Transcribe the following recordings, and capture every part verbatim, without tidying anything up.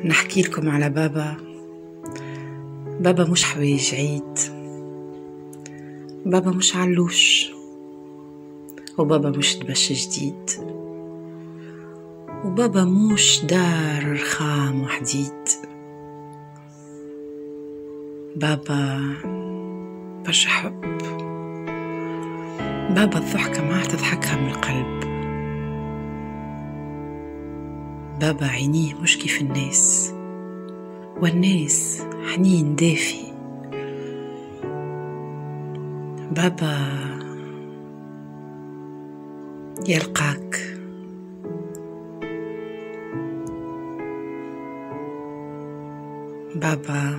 نحكي لكم على بابا. بابا مش حوايج عيد، بابا مش علوش، وبابا مش دبش جديد، وبابا مش دار رخام وحديد. بابا برشا حب، بابا الضحكة ما تضحكها من القلب. بابا عينيه مش كيف الناس، والناس حنين دافي. بابا يلقاك، بابا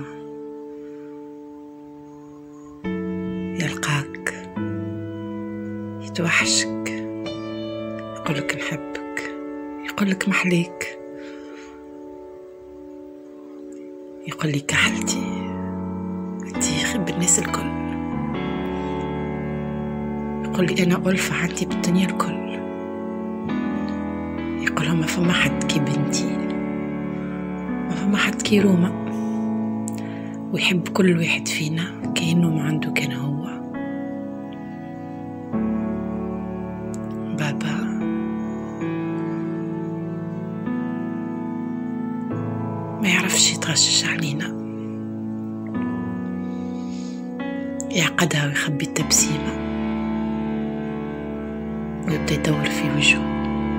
يلقاك يتوحشك، يقولك نحبك، يقولك محليك، يقول لي كحلتي انتي يخب الناس الكل، يقول لي انا ألفة عندي بالدنيا الكل، يقول ما فما حد كي بنتي، ما فما حد كي روما، ويحب كل واحد فينا كأنه ما عنده كان هو. بابا ما يعرفش يتغشش علينا، يعقدها ويخبي التبسيمة ويبدأ يدور في وجهه.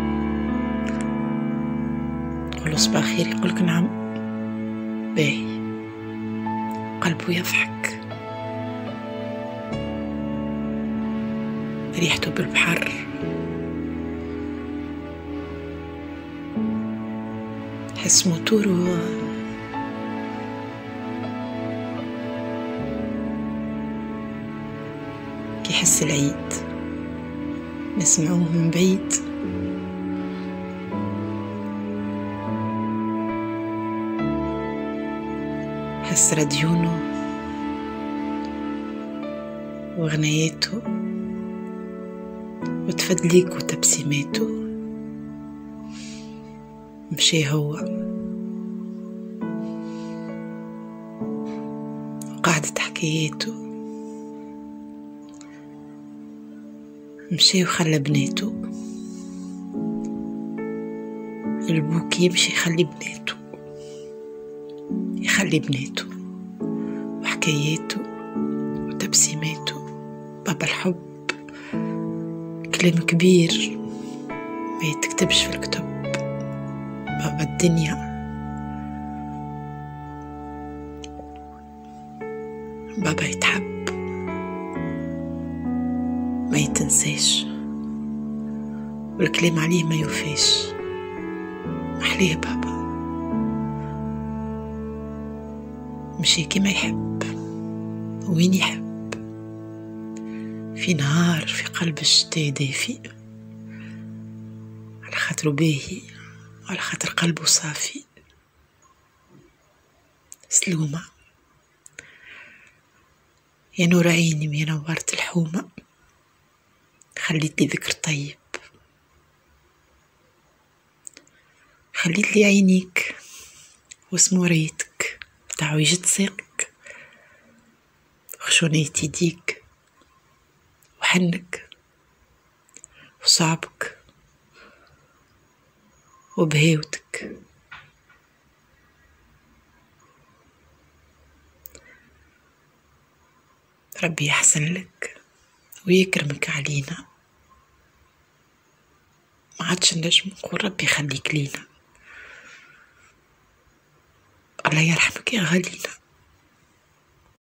تقول صباح خير، يقولك نعم باهي، قلبه يضحك، ريحته بالبحر، حس موتوره كيحس العيد، نسمعوه من بعيد، حس راديونه وغنياته وتفدليك وتبسيماته. مشي هو وقعدت حكاياته، مشي وخلى بناته، البوك يمشي يخلي بناته، يخلي بناته وحكاياته وتبسيماته. بابا الحب كلام كبير ما يتكتبش في الكتب. بابا الدنيا، بابا يتحب ما يتنساش، والكلام عليه ما يوفاش. محليه بابا، مشي كيما يحب وين يحب، في نهار في قلب الشتاء دافي، على خاطره باهي وعلى خاطر قلبه صافي. سلومة يا نور عيني ويا نورت الحومة، خليت لي ذكر طيب، خليت لي عينيك وسموريتك تعويجة ساقك، خشونية يديك وحنك وصعبك وبهاوتك. ربي يحسن لك ويكرمك علينا، ما عادش نجم نقول ربي يخليك لينا. الله يرحمك يا غالينا.